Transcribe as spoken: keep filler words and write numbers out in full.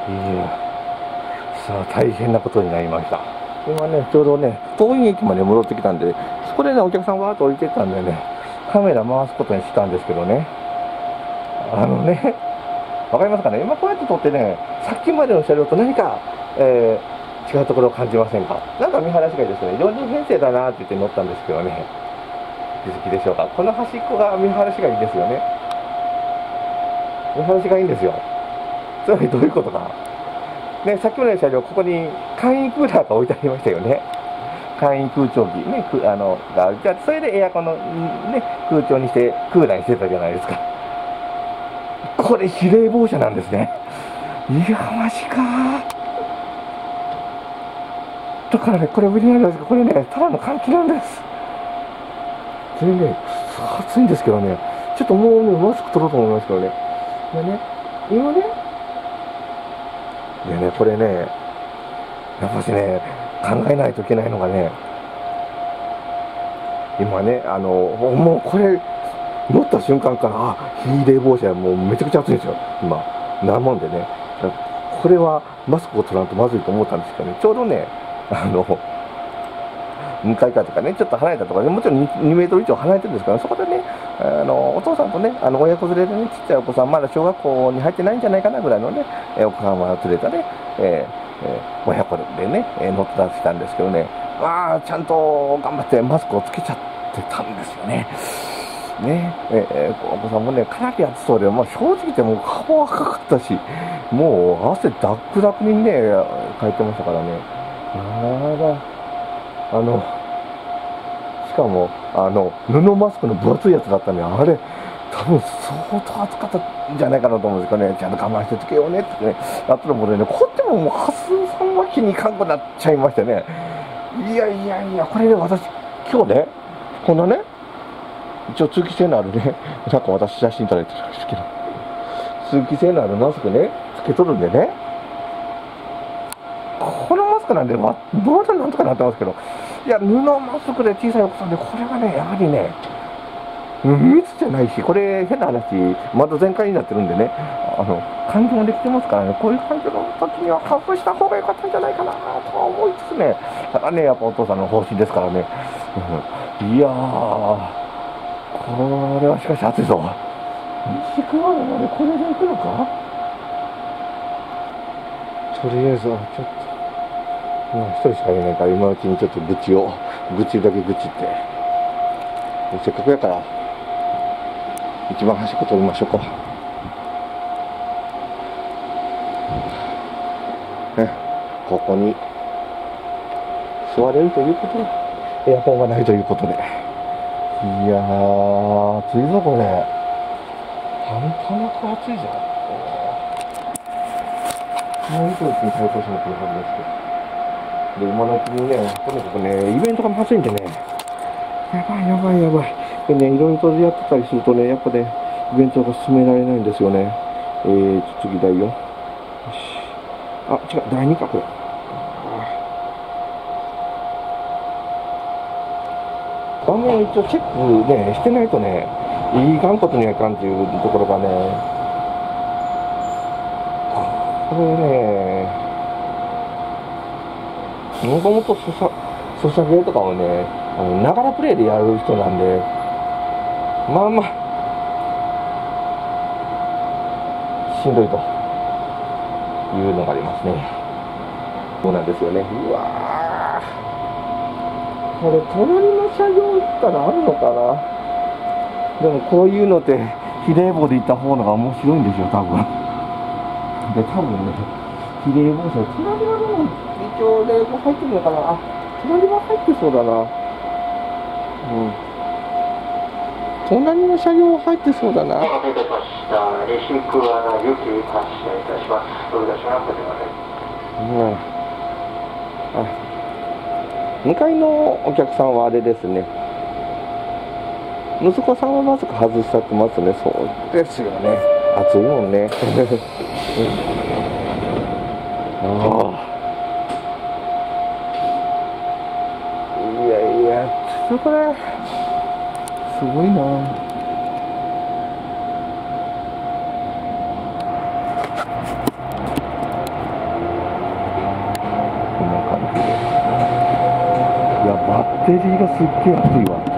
や、さあ大変なことになりました。今ね、ちょうどね、東院駅まで戻ってきたんで、そこでね、お客さんわーっと降りてったんでね、カメラ回すことにしたんですけどね、あのね、わかりますかね、今こうやって撮ってね、さっきまでの車両と何か、えー、違うところを感じませんか？なんか見晴らしがいいですね、よにん編成だなって言って乗ったんですけどね、気づきでしょうか。この端っこが見晴らしがいいですよね。見晴らしがいいんですよ。つまりどういうことか。ね、さっきまでの車両、ここに簡易クーラーが置いてありましたよね。簡易空調機ね、あのがじゃあそれでエアコンの、ね、空調にしてクーラーにしてたじゃないですか。これ非冷房車なんですね。いやマジか。だからね、これ無理なんですけど、これね、ただの換気なんです。それね、暑いんですけどね、ちょっともうね、マスク取ろうと思いますけどね。でね、今ね、でね、これね、やっぱしね、考えないといけないのがね、今ね、あの、もうこれ、乗った瞬間から、あ、非冷房車、もうめちゃくちゃ暑いんですよ、今。なもんでね、これはマスクを取らんとまずいと思ったんですけどね、ちょうどね、あの、向かい側とかね、ちょっと離れたところで、もちろん に, にメートル以上離れてるんですから、そこでね、あのお父さんとね、あの親子連れでね、ちっちゃいお子さん、まだ小学校に入ってないんじゃないかなぐらいのね、お子さんは連れたね、えーえー、親子でね、乗ってたしたんですけどね、まあ、ちゃんと頑張ってマスクをつけちゃってたんですよね。ねえー、お子さんもね、かなり暑そうで、まあ、正直言ってもう顔赤かったし、もう汗ダックダクにね、かいてましたからね。あら。あの、しかも、あの、布マスクの分厚いやつだったね、あれ、多分相当暑かったんじゃないかなと思うんですけどね、ちゃんと我慢してつけようねってね、あったのもね、こっちももう、ハスさんは気にかんくなっちゃいましてね、いやいやいや、これね、私、今日ね、こんなね、一応通気性のあるね、なんか私、写真撮られてるんですけど、通気性のあるマスクね、つけとるんでね、このマスクなんで、まだなんとかなってますけど、いや、布マスクで小さいお子さんで、これはね、やはりね、密じゃないし、これ、変な話、窓全開になってるんでね、あの、換気もできてますからね、こういう感じの時には外した方が良かったんじゃないかなとは思いつつね、ただね、やっぱお父さんの方針ですからね、うん、いやー、これはしかし暑いぞ。西熊野までこれで行くのか？とりあえずはちょっと、まあ一人しかいないから、今のうちにちょっと愚痴を、愚痴だけ愚痴って、せっかくやから、一番端っこ取りましょうか。ね、ここに座れるということで、エアコンがないということで。いやー、暑いぞこれ。半端なく暑いじゃん。もう一個に対抗しなきゃいけないんですけど。で、今のうちにね、とにかくね、イベントがまずいんでね、やばいやばいやばい。でね、いろいろとやってたりするとね、やっぱね、イベントが進められないんですよね。えーと、次だよ。よし。あ、違う、だいにか、これ。画面を一応チェックね、してないとね、いかんことにはいかんっていうところがね、これね、もともとソシャゲとかをね、あの、ながらプレイでやる人なんで、まあまあ、しんどいというのがありますね。そうなんですよね。うわー、これ隣の車両行ったらあるのかな。でもこういうのって非冷房で行った方のが面白いんですよ、多分。で、多分ね、非冷房車、隣はでも一応冷房入ってるのかな。あ、隣は入ってそうだな。うん。隣の車両入ってそうだな。お待たせいたしました。西桑名行き発車いたします。飛び出しが始まります。うん。あ、向かいのお客さんはあれですね。息子さんはマスク外しちゃってますね。そうですよね。暑いもんね。うん、ああ。いやいや、ちょっとこれ、すごいな。 バッテリーがすっげえ熱いわ。